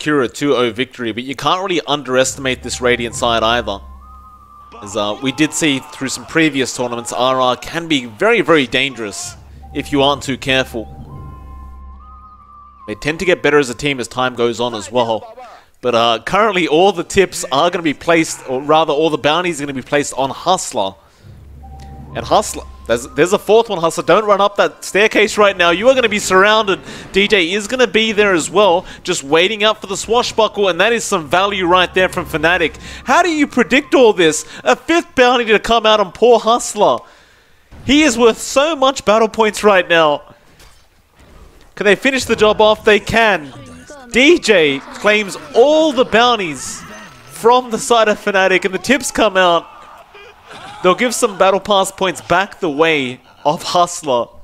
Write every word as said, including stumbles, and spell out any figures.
secure a two oh victory, but you can't really underestimate this Radiant side either. As uh, we did see through some previous tournaments, R R can be very, very dangerous if you aren't too careful. They tend to get better as a team as time goes on as well. But uh, currently all the tips are going to be placed, or rather all the bounties are going to be placed on Hustler. And Hustler, there's, there's a fourth one, Hustler. Don't run up that staircase right now. You are going to be surrounded. D J is going to be there as well, just waiting up for the swashbuckle, and that is some value right there from Fnatic. How do you predict all this? A fifth bounty to come out on poor Hustler. He is worth so much battle points right now. Can they finish the job off? They can. D J claims all the bounties from the side of Fnatic, and the tips come out. They'll give some battle pass points back the way of Hustler.